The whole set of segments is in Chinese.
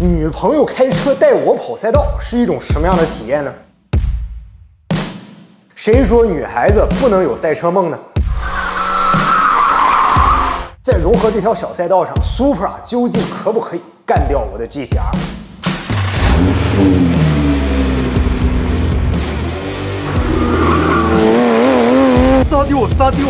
女朋友开车带我跑赛道是一种什么样的体验呢？谁说女孩子不能有赛车梦呢？在融合这条小赛道上 ，Supra 究竟可不可以干掉我的 GTR？ 撒丢！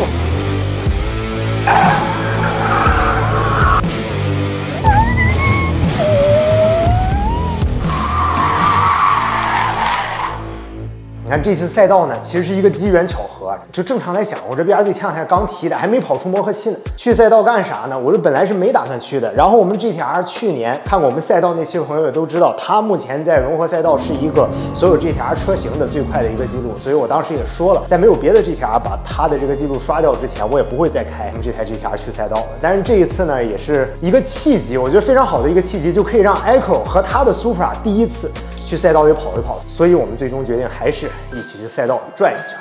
你看这次赛道呢，其实是一个机缘巧合。就正常来讲，我这 BRZ 前两天刚提的，还没跑出磨合期呢。去赛道干啥呢？我这本来是没打算去的。然后我们 GTR 去年看过我们赛道那期的朋友也都知道，它目前在融合赛道是一个所有 GTR 车型的最快的一个记录。所以我当时也说了，在没有别的 GTR 把它的这个记录刷掉之前，我也不会再开我们这台 GTR 去赛道了。但是这一次呢，也是一个契机，我觉得非常好的一个契机，就可以让 Echo 和他的 Supra 第一次去赛道里跑一跑。所以我们最终决定还是一起去赛道转一圈。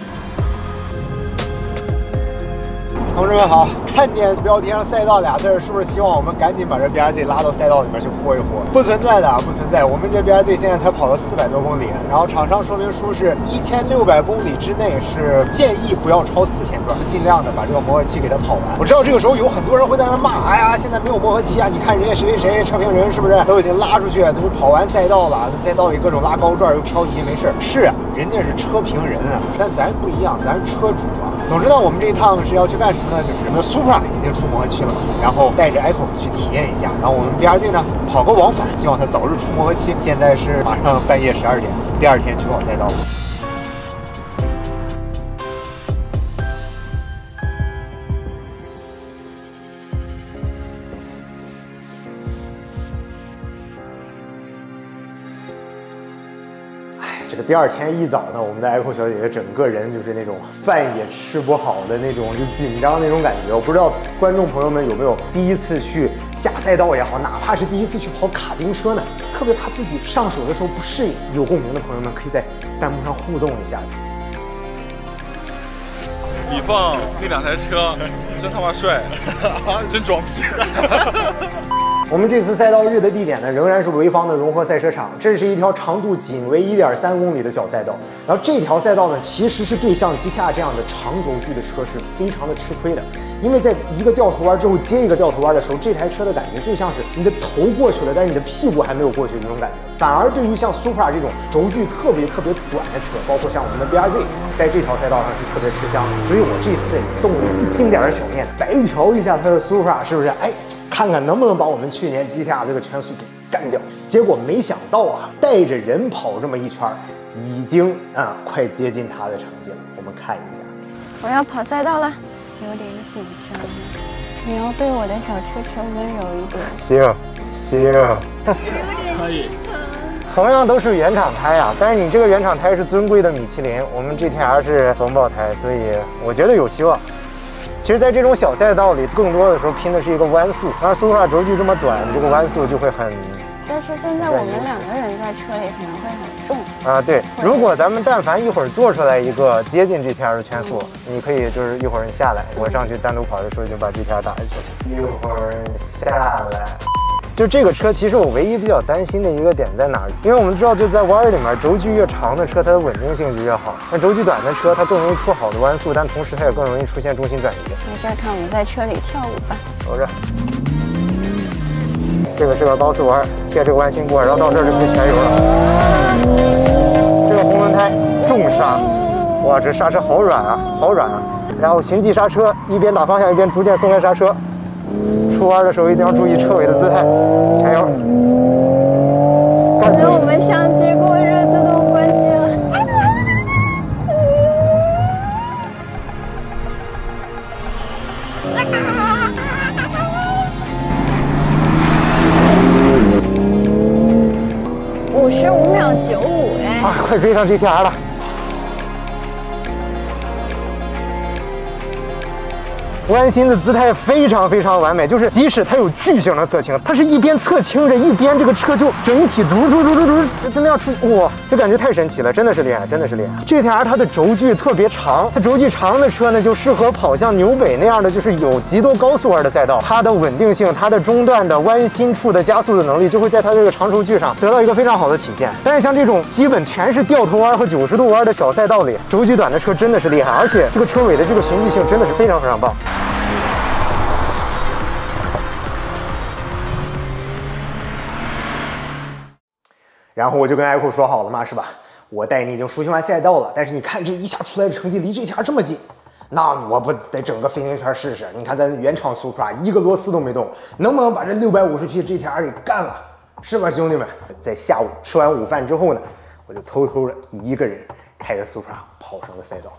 同志们好，看见标题上赛道俩字，是不是希望我们赶紧把这 BRZ 拉到赛道里面去豁一豁？不存在的，不存在。我们这 BRZ 现在才跑了400多公里，然后厂商说明书是1600公里之内是建议不要超4000转，尽量的把这个磨合期给它跑完。我知道这个时候有很多人会在那骂，哎呀，现在没有磨合期啊！你看人家谁谁谁车评人是不是都已经拉出去，都是跑完赛道了，赛道里各种拉高转又漂移，没事。是啊，人家是车评人啊，但咱不一样，咱是车主啊。总之呢，我们这一趟是要去干什么呢？就是我们的 Supra 已经出磨合期了，然后带着 Echo 去体验一下，然后我们 BRZ 呢跑个往返，希望它早日出磨合期。现在是马上半夜12点，第二天去跑赛道。这个第二天一早呢，我们的 Echo 小姐姐整个人就是那种饭也吃不好的那种，就紧张那种感觉。我不知道观众朋友们有没有第一次去下赛道也好，哪怕是第一次去跑卡丁车呢，特别怕自己上手的时候不适应。有共鸣的朋友们可以在弹幕上互动一下。 李放那两台车真他妈帅，真装逼。 我们这次赛道日的地点呢，仍然是潍坊的融合赛车场。这是一条长度仅为1.3公里的小赛道。然后这条赛道呢，其实是对像 GTR 这样的长轴距的车是非常的吃亏的，因为在一个掉头弯之后接一个掉头弯的时候，这台车的感觉就像是你的头过去了，但是你的屁股还没有过去这种感觉。反而对于像 Supra 这种轴距特别短的车，包括像我们的 BRZ， 在这条赛道上是特别吃香的。所以我这次也动了一丁点的小念，白嫖一下它的 Supra， 是不是？哎。看看能不能把我们去年 GTR 这个圈速给干掉。结果没想到啊，带着人跑这么一圈，已经快接近他的成绩了。我们看一下， 我要跑赛道了，有点紧张。你要对我的小车车温柔一点。 行， 可以。 同样都是原厂胎啊，但是你这个原厂胎是尊贵的米其林，我们 GTR 是风暴胎，所以我觉得有希望。其实，在这种小赛道里，更多的时候拼的是一个弯速。而 Supra 轴距这么短，这个弯速就会很…… 但是现在我们2个人在车里可能会很重啊。对，如果咱们但凡一会儿做出来一个接近 GTR 的圈速，你可以就是一会儿你下来，我上去单独跑的时候就把 GTR 打下去了。一会儿下来。就这个车，其实我唯一比较担心的一个点在哪儿？因为我们知道，就在弯里面，轴距越长的车，它的稳定性就越好。那轴距短的车，它更容易出好的弯速，但同时它也更容易出现重心转移。 没事，看我们在车里跳舞吧。 走着。这个是个高速弯，贴这个弯心过，然后到这儿就可以全油了。这个红轮胎重刹，哇，这刹车好软啊，好软啊！然后循迹刹车，一边打方向一边逐渐松开刹车。出弯的时候一定要注意车尾的姿态，全油。 可能我们相机过热，自动关机了。55秒95，哎， 啊，快追上 GTR 了！ 弯心的姿态非常非常完美，就是即使它有巨型的侧倾，它是一边侧倾着，一边这个车就整体就那样出，哇，这感觉太神奇了，真的是厉害，真的是厉害。GTR 它的轴距特别长，它轴距长的车呢就适合跑像纽北那样的，就是有极多高速弯的赛道，它的稳定性，它的中段的弯心处的加速的能力，就会在它这个长轴距上得到一个非常好的体现。但是像这种基本全是掉头弯和90度弯的小赛道里，轴距短的车真的是厉害，而且这个车尾的这个循迹性真的是非常非常棒。然后我就跟艾酷说好了嘛，是吧？我带你已经熟悉完赛道了，但是你看这一下出来的成绩离GTR这么近，那我不得整个飞行圈试试？你看咱原厂 Supra 一个螺丝都没动，能不能把这650匹 GTR 给干了？是吧，兄弟们？在下午吃完午饭之后呢，我就偷偷的一个人开着 Supra 跑上了赛道。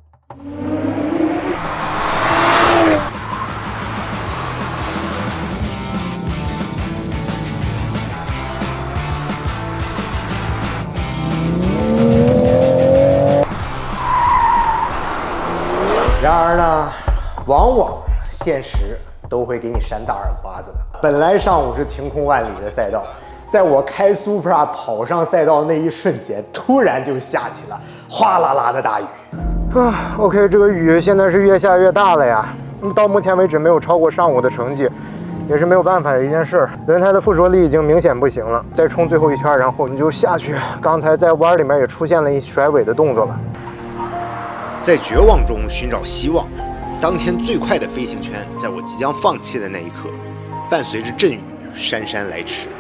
然而呢，往往现实都会给你扇大耳刮子的。本来上午是晴空万里的赛道，在我开 Supra 跑上赛道那一瞬间，突然就下起了哗啦啦的大雨。OK， 这个雨现在是越下越大了呀。到目前为止没有超过上午的成绩，也是没有办法的一件事。轮胎的附着力已经明显不行了，再冲最后一圈，然后你就下去。刚才在弯里面也出现了一甩尾的动作了。 在绝望中寻找希望，当天最快的飞行圈，在我即将放弃的那一刻，伴随着阵雨姗姗来迟。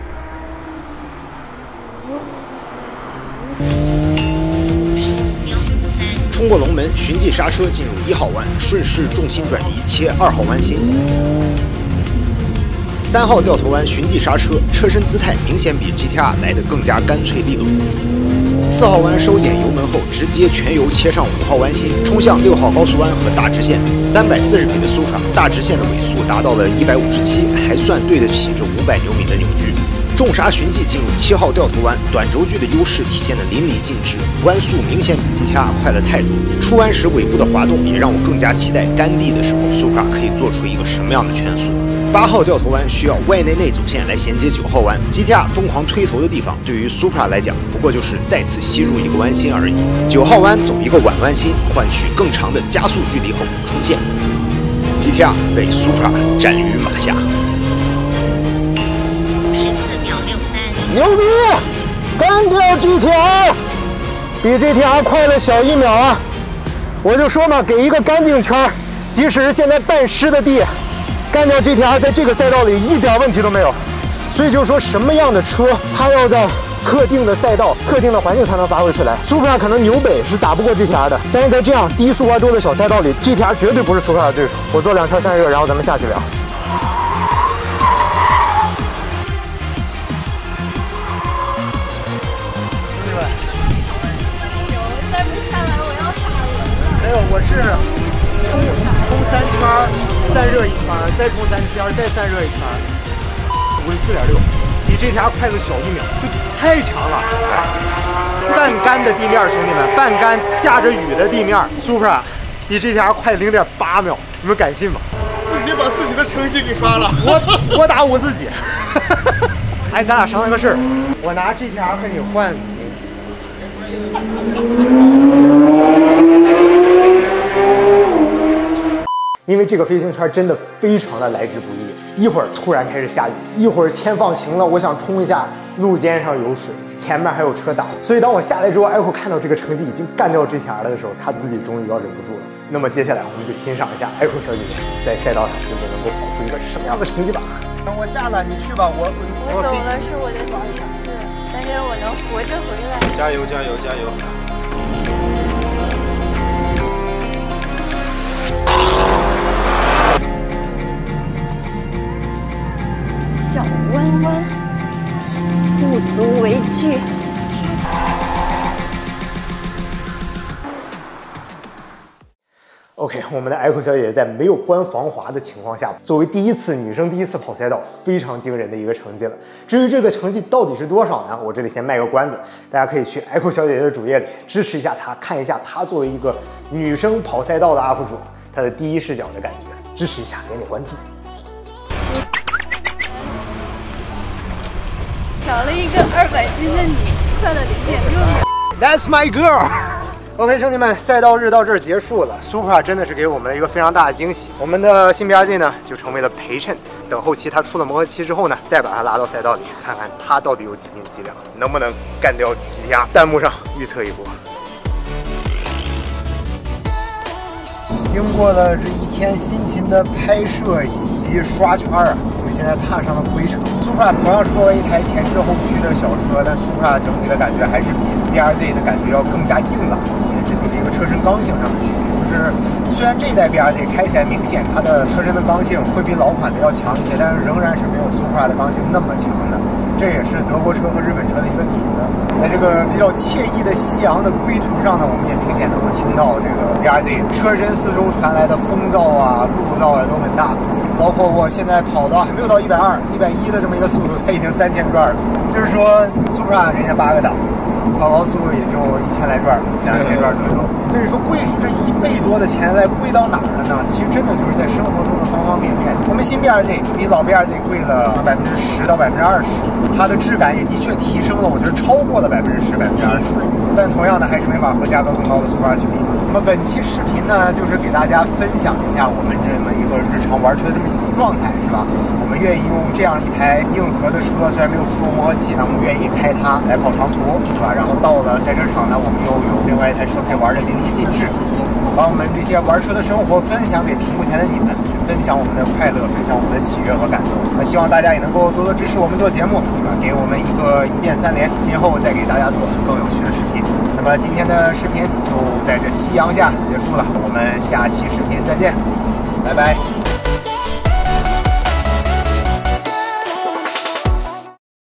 冲过龙门，循迹刹车进入1号弯，顺势重心转移切2号弯心。3号掉头弯循迹刹车，车身姿态明显比 GTR 来得更加干脆利落。4号弯收点油门后，直接全油切上5号弯心，冲向6号高速弯和大直线。340匹的 Supra 大直线的尾速达到了157，还算对得起这500牛米的扭矩。重刹循迹进入7号掉头弯，短轴距的优势体现得淋漓尽致，弯速明显比 GTR 快了太多。出弯时尾部的滑动也让我更加期待干地的时候 Supra 可以做出一个什么样的圈速。8号掉头弯需要外内内走线来衔接9号弯 ，GTR 疯狂推头的地方，对于 Supra 来讲，不过就是再次吸入一个弯心而已。9号弯走一个晚弯心，换取更长的加速距离后冲线。GTR 被 Supra 斩于马下。14秒63， 牛逼！干掉 GTR， 比 GTR 快了小1秒啊！我就说嘛，给一个干净圈，即使是现在半湿的地。干掉 GTR 在这个赛道里一点问题都没有，所以就是说什么样的车，它要在特定的赛道、特定的环境才能发挥出来。Supra 可能纽北是打不过 GTR 的，但是在这样低速弯多的小赛道里 ，GTR 绝对不是 Supra 的对手。我做2圈散热，然后咱们下去聊。兄弟们， 再不下来我要打人了。 没有，我是冲3圈。散热1圈，再冲3圈，再散热1圈，54.6，比 GTR 快了小1秒，就太强了。半干的地面，兄弟们，半干下着雨的地面 ，Supra 比 GTR 快0.8秒，你们敢信吗？ 自己把自己的成绩给刷了。 我打我自己。哎，咱俩商量个事儿，我拿 GTR 和你换。因为这个飞行圈真的非常的来之不易，一会儿突然开始下雨，一会儿天放晴了，我想冲一下，路肩上有水，前面还有车挡，所以当我下来之后，艾酷看到这个成绩已经干掉 GTR 了的时候，他自己终于要忍不住了。那么接下来我们就欣赏一下艾酷小姐姐在赛道上究竟能够跑出一个什么样的成绩吧。等我下了，你去吧，我走了是我的保险丝，但愿我能活着回来。 加油加油加油！ 小弯弯，不足为惧。 OK， 我们的艾酷小姐姐在没有关防滑的情况下，作为女生第一次跑赛道，非常惊人的一个成绩了。至于这个成绩到底是多少呢？我这里先卖个关子，大家可以去艾酷小姐姐的主页里支持一下她，看一下她作为一个女生跑赛道的 UP 主， 它的第一视角的感觉。支持一下，点点关注。 少了一个200斤的你，快了0.6秒。 That's my girl。OK， 兄弟们，赛道日到这儿结束了。Supra 真的是给我们了一个非常大的惊喜。我们的新 BRZ 呢，就成为了陪衬。等后期它出了磨合期之后呢，再把它拉到赛道里，看看它到底有几斤几两，能不能干掉 GTR。弹幕上预测一波。经过了这一天辛勤的拍摄以及刷圈啊，我们现在踏上了归程。Supra 同样是作为一台前置后驱的小车，但 Supra 整体的感觉还是比 BRZ 的感觉要更加硬朗一些，这就是一个车身刚性上的区别。就是虽然这一代 BRZ 开起来明显它的车身的刚性会比老款的要强一些，但是仍然是没有 Supra 的刚性那么强的。这也是德国车和日本车的一个底子。在这个比较惬意的夕阳的归途上呢，我们也明显能够听到这个 BRZ 车身四周传来的风噪啊、路噪啊都很大。包括我现在跑到还没有到120、110的这么一个速度，它已经3000转了。就是说 Supra 人家8个档，跑高速也就1000来转，2000转左右。所以说贵出这1倍多的钱来，贵到哪儿了呢？其实真的就是在生活中的方方面面。我们新 BRZ 比老 BRZ 贵了10%到20%，它的质感也的确提升了，我觉得超过了10%、20%。但同样的还是没法和价格更高的 Supra 去比。那么本期视频呢，就是给大家分享一下我们这么一个日常玩车的这么一种状态，是吧？我们愿意用这样一台硬核的车，虽然没有出磨合期，那我们愿意开它来跑长途，是吧？然后到了赛车场呢，我们又有另外一台车可以玩的淋漓尽致，把我们这些玩车的生活分享给屏幕前的你们，去分享我们的快乐，分享我们的喜悦和感动。那希望大家也能够多多支持我们做节目，是吧？给我们一个一键3连，今后再给大家做更有趣的视频。那么今天的视频就在这夕阳下结束了，我们下期视频再见，拜拜。